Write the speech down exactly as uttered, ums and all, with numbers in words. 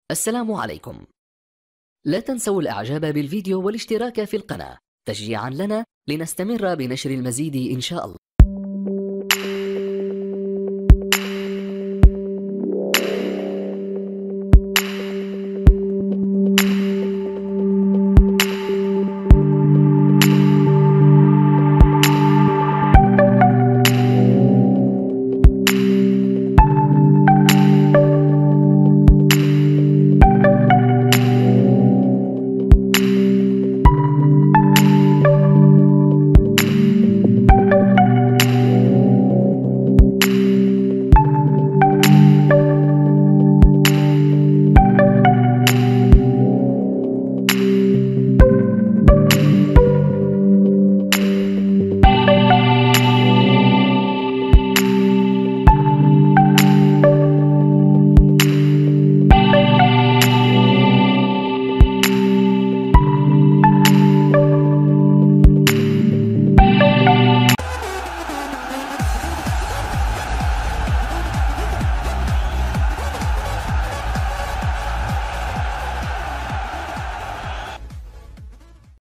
السلام عليكم. لا تنسوا الإعجاب بالفيديو والاشتراك في القناة تشجيعا لنا لنستمر بنشر المزيد إن شاء الله.